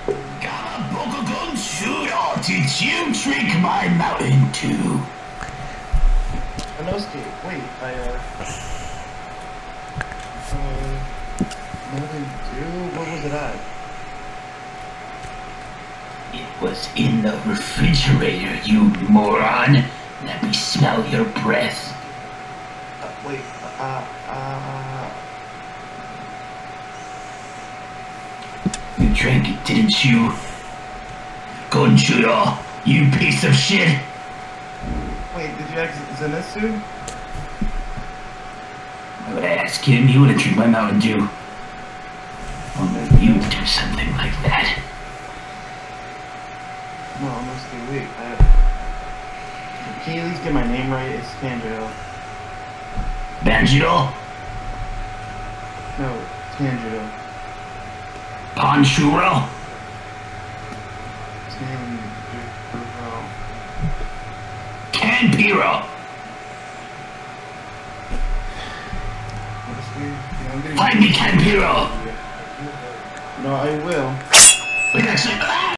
Did you drink my mountain too? Inosuke, wait, Mountain Dew? What was it at? It was in the refrigerator, you moron. Let me smell your breath. Wait, You drank it, didn't you? Gonjuro, you piece of shit! wait, did you ask Zenitsu? Why would I ask him? He wouldn't drink my Mountain Dew. Only you would do something like that. No, Inosuke, wait, can you at least get my name right? It's Tanjiro. Banjiro? No, Tanjiro. Panchuro? Tanjiro. Canpiro? Find me Canpiro! No, I will. Wait, actually...